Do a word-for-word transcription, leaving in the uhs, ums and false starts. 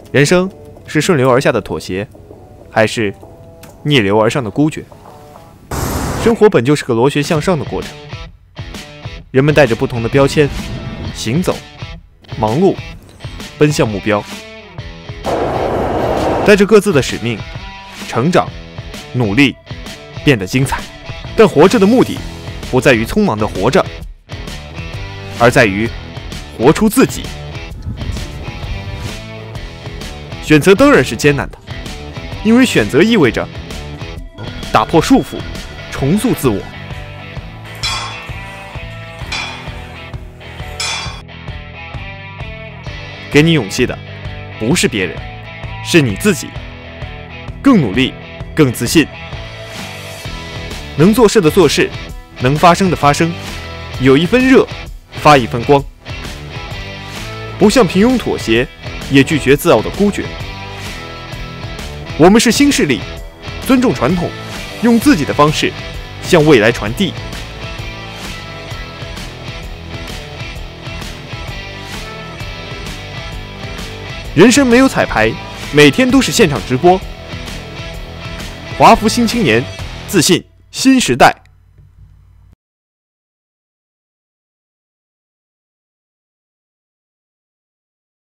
人生是顺流而下的妥协，还是逆流而上的孤绝？生活本就是个螺旋向上的过程，人们带着不同的标签行走、忙碌，奔向目标，带着各自的使命，成长、努力，变得精彩。但活着的目的不在于匆忙的活着，而在于活出自己。选择当然是艰难的，因为选择意味着打破束缚，重塑自我。给你勇气的不是别人，是你自己。更努力，更自信。能做事的做事，能发声的发声，有一分热，发一分光。不向平庸妥协，也拒绝自傲的孤绝。我们是新势力，尊重传统，用自己的方式向未来传递。人生没有彩排，每天都是现场直播。华服新青年，自信新时代。